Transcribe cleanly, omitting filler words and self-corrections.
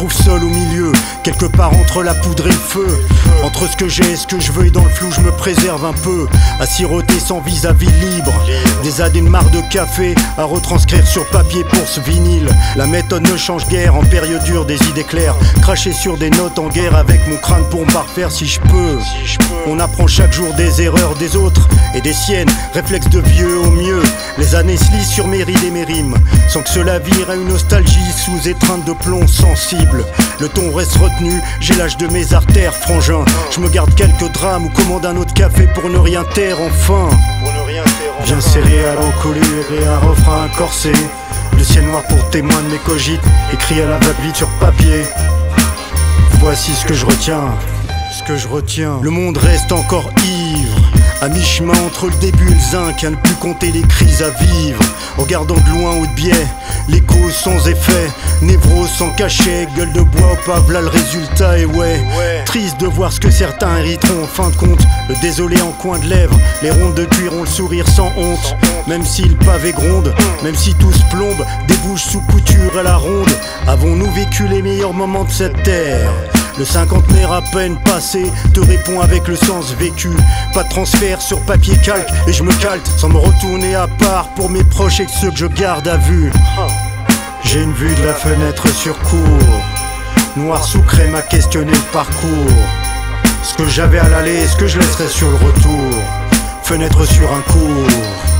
retrouve seul au milieu, quelque part entre la poudre et le feu. Entre ce que j'ai et ce que je veux, et dans le flou je me préserve un peu. À siroter sans vis-à-vis libre, des années de marre de café à retranscrire sur papier pour ce vinyle. La méthode ne change guère en période dure, des idées claires. Cracher sur des notes en guerre avec mon crâne pour me parfaire si je peux. On apprend chaque jour des erreurs des autres et des siennes, réflexe de vieux au mieux. Les années se lisent sur mes rides et mes rimes, sans que cela vire à une nostalgie sous étreinte de plomb sensible. Le ton reste retenu, j'ai l'âge de mes artères, frangin. Je me garde quelques drames ou commande un autre café pour ne rien taire enfin. Viens serré à l'encolure et un refrain corsé. Le ciel noir pour témoin de mes cogites, écrit à la vague vide sur papier. Voici ce que je retiens, Le monde reste encore ivre, à mi-chemin entre le début et le zinc, à ne plus compter les crises à vivre. Regardant de loin ou de biais, les causes sans effet, névrose sans cachet, gueule de bois au pave, là le résultat est ouais. Triste de voir ce que certains hériteront en fin de compte. Le désolé en coin de lèvres, les rondes de cuir ont le sourire sans honte. Même si le pavé gronde, même si tout se plombe, débouche sous couture à la ronde. Avons-nous vécu les meilleurs moments de cette terre? Le cinquantenaire à peine passé te répond avec le sens vécu. Pas de transfert sur papier calque et je me calte sans me retourner à part pour mes proches et ceux que je garde à vue. J'ai une vue de la fenêtre sur cour. Noir sous crème à questionner le parcours. Ce que j'avais à l'aller, ce que je laisserai sur le retour. Fenêtre sur un cours.